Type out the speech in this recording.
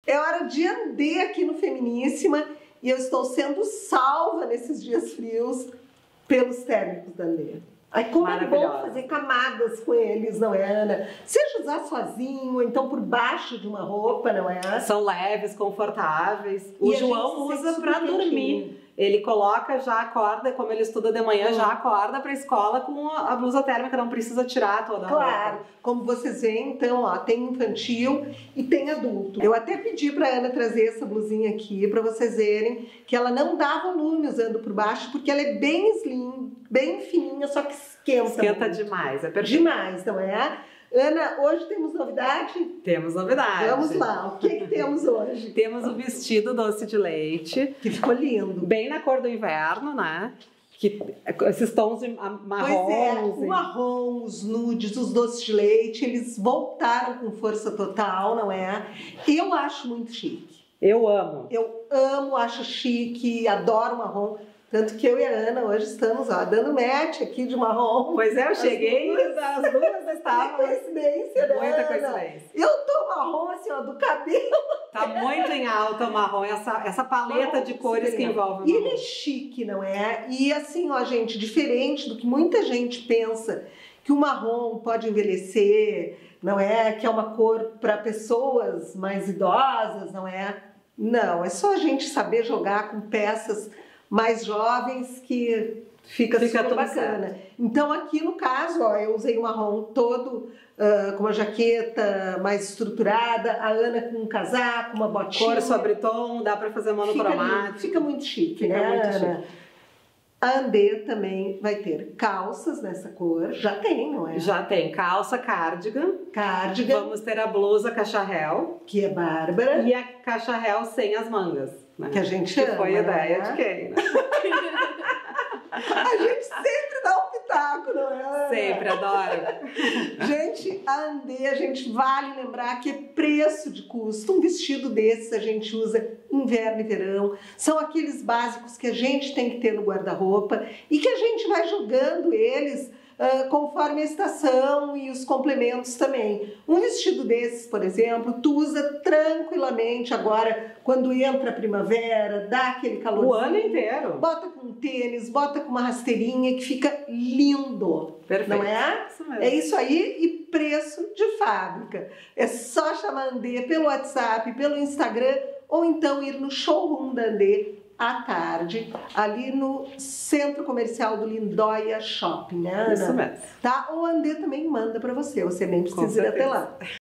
É hora de andar aqui no Feminíssima e eu estou sendo salva nesses dias frios pelos térmicos da Andê. Aí como é bom fazer camadas com eles, não é, Ana? Seja usar sozinho, ou então por baixo de uma roupa, não é? São leves, confortáveis. O João usa para dormir. Ele coloca, já acorda, como ele estuda de manhã, já acorda para a escola com a blusa térmica, não precisa tirar toda a roupa. Claro, como vocês veem, então, ó, tem infantil e tem adulto. Eu até pedi para Ana trazer essa blusinha aqui para vocês verem que ela não dá volume usando por baixo, porque ela é bem slim, bem fininha, só que esquenta. Esquenta muito. Demais, é perfeito. Demais, não é? Ana, hoje temos novidade? Temos novidade. Vamos lá, o que temos hoje? Temos o vestido doce de leite. Que ficou lindo. Bem na cor do inverno, né? Que, esses tons de marrom. Pois é, o marrom, os nudes, os doces de leite, eles voltaram com força total, não é? Eu acho muito chique. Eu amo. Eu amo, acho chique, adoro marrom. Tanto que eu e a Ana hoje estamos, ó, dando match aqui de marrom. Pois é, eu cheguei, as duas estavam. Coincidência, né? Muita coincidência. Eu tô marrom, assim, ó, do cabelo. Tá muito em alta o marrom, essa paleta marrom de cores que envolve o marrom. E ele é chique, não é? E assim, ó, gente, diferente do que muita gente pensa, que o marrom pode envelhecer, não é? Que é uma cor para pessoas mais idosas, não é? Não, é só a gente saber jogar com peças mais jovens que fica super bacana. Certo. Então aqui no caso, ó, eu usei o marrom todo com uma jaqueta mais estruturada, a Ana com um casaco, uma botinha. Cor sobre tom, dá para fazer monocromático. Fica muito chique, fica né, muito Ana? Chique. A Andê também vai ter calças nessa cor, já tem, não é? Já tem calça, cardigan. Vamos ter a blusa cacharel. Que é Bárbara. E a cacharel sem as mangas. Né? Que a gente que ama, foi a ideia né? de quem, né? A gente sempre dá um pitaco, não é? Sempre, adoro. Gente, a Andê, a gente vale lembrar que é preço de custo. Um vestido desses a gente usa inverno e verão. São aqueles básicos que a gente tem que ter no guarda-roupa e que a gente vai jogando eles conforme a estação e os complementos também. Um vestido desses, por exemplo, tu usa tranquilamente agora, quando entra a primavera, dá aquele calorzinho. O ano inteiro. Bota com um tênis, bota com uma rasteirinha que fica lindo. Perfeito. Não é? Isso mesmo. É isso aí e preço de fábrica. É só chamar a Andê pelo WhatsApp, pelo Instagram ou então ir no showroom da Andê à tarde, ali no Centro Comercial do Lindóia Shopping, né, Ana? Isso mesmo. Tá? Ou a Andê também manda para você nem precisa ir até lá.